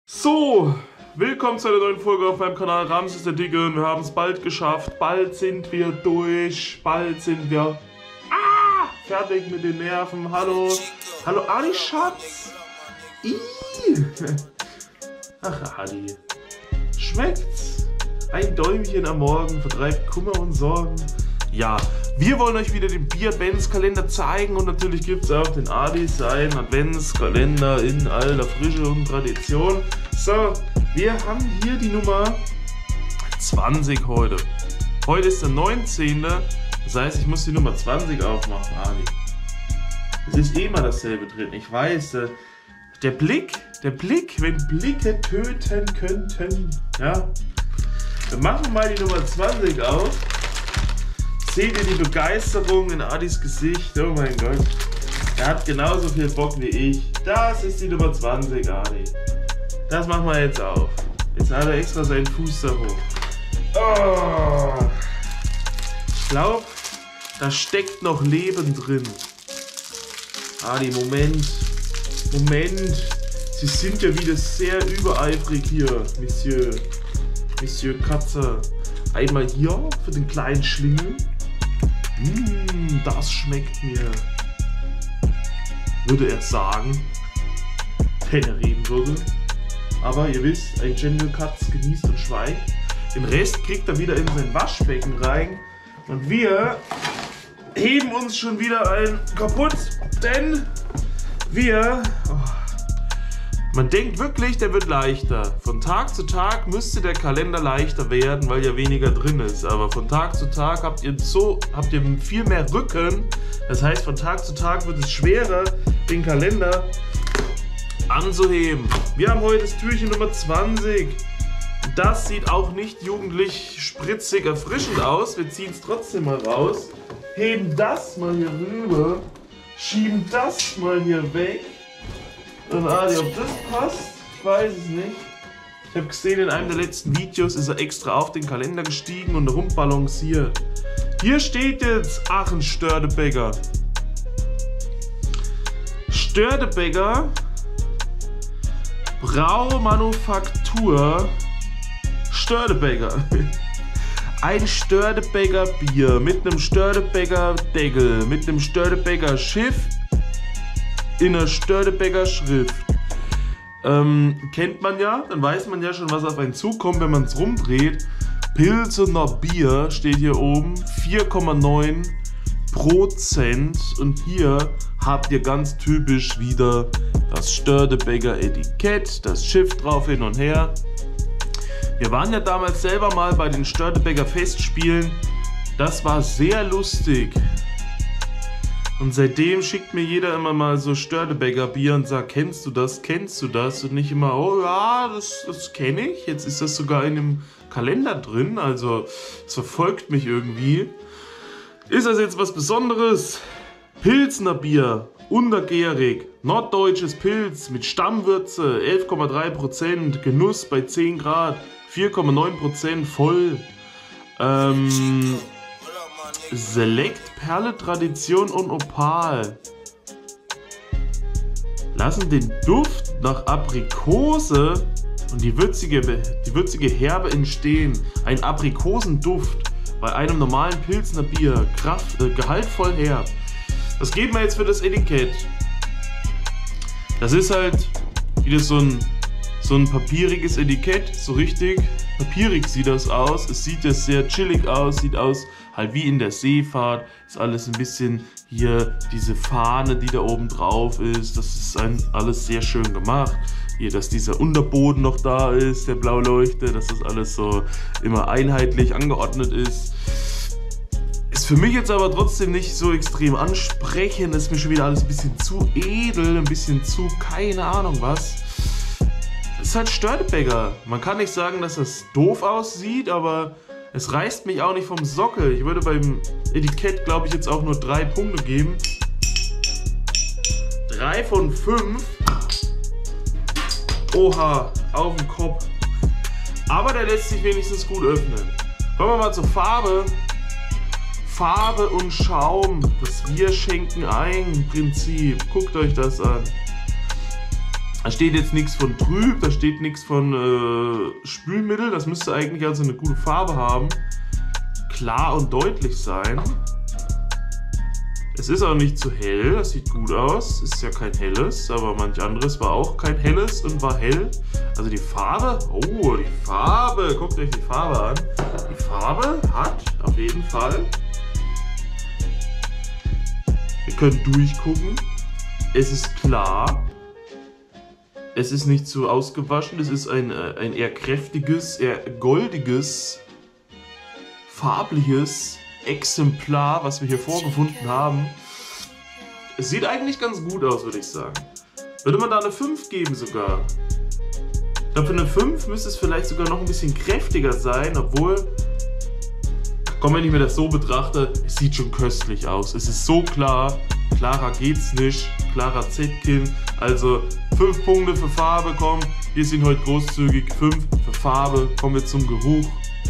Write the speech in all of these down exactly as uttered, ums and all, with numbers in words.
So, willkommen zu einer neuen Folge auf meinem Kanal Ramses der Dicke und wir haben es bald geschafft. Bald sind wir durch, bald sind wir ah, fertig mit den Nerven. Hallo, hallo Adi Schatz. Ih. Ach Adi, schmeckt's? Ein Däumchen am Morgen vertreibt Kummer und Sorgen. Ja, wir wollen euch wieder den Bier-Adventskalender zeigen und natürlich gibt es auch den Adi seinen Adventskalender in alter Frische und Tradition. So, wir haben hier die Nummer zwanzig heute. Heute ist der neunzehnte Das heißt, ich muss die Nummer zwanzig aufmachen, Adi. Es ist eh mal dasselbe drin, ich weiß. Der Blick, der Blick, wenn Blicke töten könnten. Ja, wir machen mal die Nummer zwanzig auf. Seht ihr die Begeisterung in Adis Gesicht? Oh mein Gott. Er hat genauso viel Bock wie ich. Das ist die Nummer zwanzig, Adi. Das machen wir jetzt auf. Jetzt hat er extra seinen Fuß da hoch. Oh. Ich glaube, da steckt noch Leben drin. Adi, Moment. Moment. Sie sind ja wieder sehr übereifrig hier, Monsieur. Monsieur Katze. Einmal hier für den kleinen Schlingel. Mmh, das schmeckt mir. Würde er sagen, wenn er reden würde. Aber ihr wisst, ein General Katz genießt und schweigt. Den Rest kriegt er wieder in sein Waschbecken rein. Und wir heben uns schon wieder ein kaputt, denn wir... Oh, man denkt wirklich, der wird leichter. Von Tag zu Tag müsste der Kalender leichter werden, weil ja weniger drin ist. Aber von Tag zu Tag habt ihr so, habt ihr viel mehr Rücken. Das heißt, von Tag zu Tag wird es schwerer, den Kalender anzuheben. Wir haben heute das Türchen Nummer zwanzig. Das sieht auch nicht jugendlich spritzig erfrischend aus. Wir ziehen es trotzdem mal raus. Heben das mal hier rüber. Schieben das mal hier weg. Und Adi, ob das passt? Ich weiß es nicht. Ich habe gesehen, in einem der letzten Videos ist er extra auf den Kalender gestiegen und rumbalanciert. Hier steht jetzt Aachen Störtebeker. Störtebeker Braumanufaktur Störtebeker. Ein Störtebeker Bier mit einem Störtebeker Deckel, mit einem Störtebeker Schiff in einer Störtebeker Schrift. Ähm, kennt man ja, dann weiß man ja schon, was auf einen zukommt, wenn man es rumdreht. Pilsener Bier steht hier oben, vier Komma neun Prozent. Und hier habt ihr ganz typisch wieder das Störtebeker Etikett, das Schiff drauf hin und her. Wir waren ja damals selber mal bei den Störtebeker Festspielen. Das war sehr lustig. Und seitdem schickt mir jeder immer mal so Störtebeker Bier und sagt, kennst du das, kennst du das? Und nicht immer, oh ja, das, das kenne ich. Jetzt ist das sogar in dem Kalender drin, also es verfolgt mich irgendwie. Ist das jetzt was Besonderes? Pilsner Bier, untergärig, norddeutsches Pilz mit Stammwürze, elf Komma drei Prozent, Genuss bei zehn Grad, vier Komma neun Prozent voll. Ähm... Select, Perle, Tradition und Opal lassen den Duft nach Aprikose und die würzige, die würzige Herbe entstehen. Ein Aprikosenduft bei einem normalen Pilsner Bier, Kraft, äh, gehaltvoll herb. Was geben wir jetzt für das Etikett? Das ist halt wieder so ein, so ein papieriges Etikett, so richtig papierig sieht das aus. Es sieht ja sehr chillig aus, sieht aus halt wie in der Seefahrt. Ist alles ein bisschen hier diese Fahne, die da oben drauf ist. Das ist ein, alles sehr schön gemacht. Hier, dass dieser Unterboden noch da ist, der blau leuchtet, dass das alles so immer einheitlich angeordnet ist. Ist für mich jetzt aber trotzdem nicht so extrem ansprechend. Ist mir schon wieder alles ein bisschen zu edel, ein bisschen zu keine Ahnung was. Ist halt Störtebeker. Man kann nicht sagen, dass das doof aussieht, aber es reißt mich auch nicht vom Sockel. Ich würde beim Etikett, glaube ich, jetzt auch nur drei Punkte geben. Drei von fünf. Oha, auf den Kopf. Aber der lässt sich wenigstens gut öffnen. Kommen wir mal zur Farbe. Farbe und Schaum. Das Wir schenken ein Prinzip. Guckt euch das an. Da steht jetzt nichts von trüb, da steht nichts von äh, Spülmittel. Das müsste eigentlich also eine gute Farbe haben. Klar und deutlich sein. Es ist auch nicht zu hell, das sieht gut aus. Ist ja kein helles, aber manch anderes war auch kein helles und war hell. Also die Farbe, oh, die Farbe, guckt euch die Farbe an. Die Farbe hat auf jeden Fall, wir können durchgucken, es ist klar, es ist nicht zu ausgewaschen, es ist ein, ein eher kräftiges, eher goldiges, farbliches Exemplar, was wir hier vorgefunden haben. Es sieht eigentlich ganz gut aus, würde ich sagen. Würde man da eine fünf geben sogar. Ich glaube, für eine fünf müsste es vielleicht sogar noch ein bisschen kräftiger sein, obwohl, komm, wenn ich mir das so betrachte, es sieht schon köstlich aus. Es ist so klar, klarer geht's nicht, klarer Zetkin. Also fünf Punkte für Farbe, komm, wir sind heute großzügig. fünf für Farbe, kommen wir zum Geruch.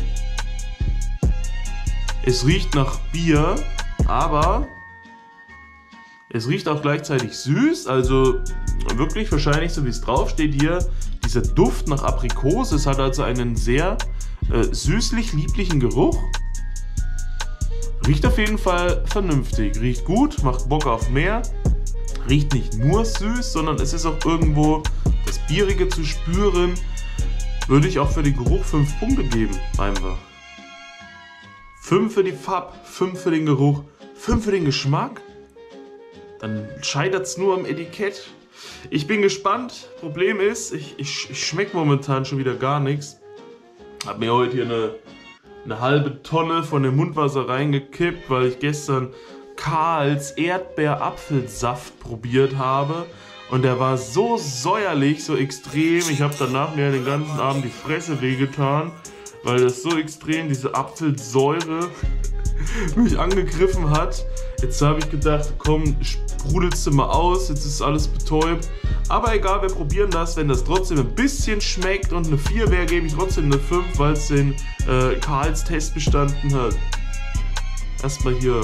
Es riecht nach Bier, aber es riecht auch gleichzeitig süß, also wirklich wahrscheinlich so wie es draufsteht hier, dieser Duft nach Aprikose. Es hat also einen sehr äh, süßlich-lieblichen Geruch. Riecht auf jeden Fall vernünftig, riecht gut, macht Bock auf mehr. Riecht nicht nur süß, sondern es ist auch irgendwo das Bierige zu spüren. Würde ich auch für den Geruch fünf Punkte geben, einfach. fünf für die Farbe, fünf für den Geruch, fünf für den Geschmack. Dann scheitert es nur am Etikett. Ich bin gespannt. Problem ist, ich, ich, ich schmecke momentan schon wieder gar nichts. Hab mir heute hier eine, eine halbe Tonne von dem Mundwasser reingekippt, weil ich gestern Karls Erdbeer-Apfelsaft probiert habe. Und der war so säuerlich, so extrem. Ich habe danach mir den ganzen Abend die Fresse wehgetan, weil das so extrem, diese Apfelsäure, mich angegriffen hat. Jetzt habe ich gedacht, komm, sprudelst du mal aus, jetzt ist alles betäubt. Aber egal, wir probieren das. Wenn das trotzdem ein bisschen schmeckt und eine vier wäre, gebe ich trotzdem eine fünf, weil es den äh, Karls Test bestanden hat. Erstmal hier.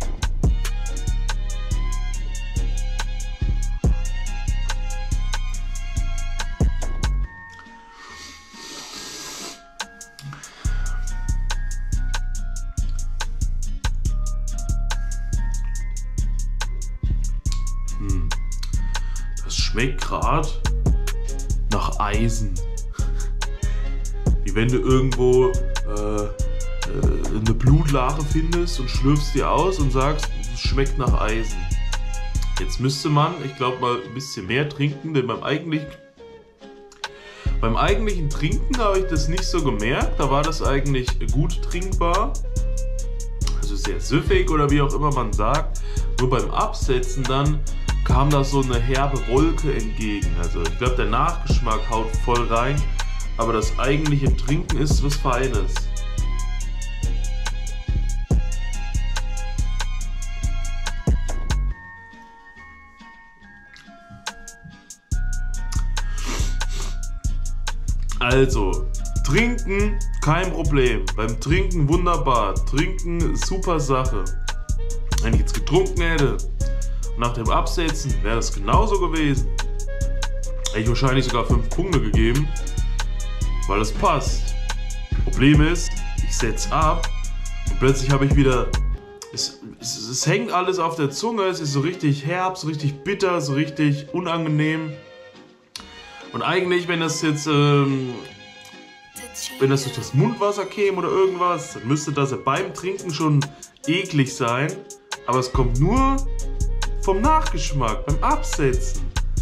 Das schmeckt gerade nach Eisen. Wie wenn du irgendwo äh, äh, eine Blutlache findest und schlürfst die aus und sagst, es schmeckt nach Eisen. Jetzt müsste man, ich glaube, mal ein bisschen mehr trinken, denn beim eigentlichen, beim eigentlichen Trinken habe ich das nicht so gemerkt. Da war das eigentlich gut trinkbar. Also sehr süffig oder wie auch immer man sagt. Nur beim Absetzen dann kam da so eine herbe Wolke entgegen. Also ich glaube, der Nachgeschmack haut voll rein, aber das eigentliche Trinken ist was Feines. Also, trinken, kein Problem. Beim Trinken wunderbar. Trinken, super Sache. Wenn ich jetzt getrunken hätte, nach dem Absetzen wäre das genauso gewesen. Hätte ich wahrscheinlich sogar fünf Punkte gegeben, weil es passt. Problem ist, ich setze ab und plötzlich habe ich wieder, es, es, es hängt alles auf der Zunge, es ist so richtig herb, so richtig bitter, so richtig unangenehm. Und eigentlich, wenn das jetzt, ähm, wenn das durch das Mundwasser käme oder irgendwas, dann müsste das ja beim Trinken schon eklig sein. Aber es kommt nur vom Nachgeschmack, beim Absetzen.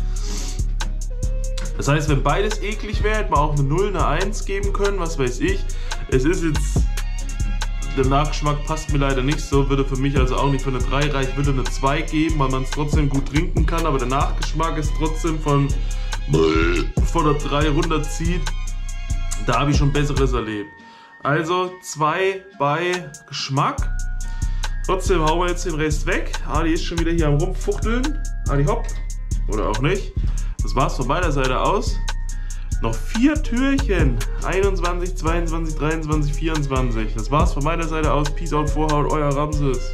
Das heißt, wenn beides eklig wäre, hätte man auch eine null, eine eins geben können, was weiß ich. Es ist jetzt, der Nachgeschmack passt mir leider nicht so, würde für mich also auch nicht für eine drei reichen, würde eine zwei geben, weil man es trotzdem gut trinken kann, aber der Nachgeschmack ist trotzdem von, von der drei runterzieht. Da habe ich schon Besseres erlebt. Also zwei bei Geschmack. Trotzdem hauen wir jetzt den Rest weg. Adi ist schon wieder hier am Rumfuchteln. Adi hopp. Oder auch nicht. Das war's von meiner Seite aus. Noch vier Türchen. einundzwanzig, zweiundzwanzig, dreiundzwanzig, vierundzwanzig. Das war's von meiner Seite aus. Peace out, Vorhaut, euer Ramses.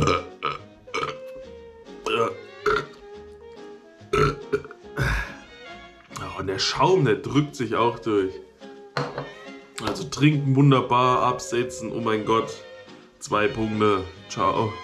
Oh, und der Schaum, der drückt sich auch durch. Also trinken wunderbar, absetzen, oh mein Gott. Zwei Punkte. Ciao.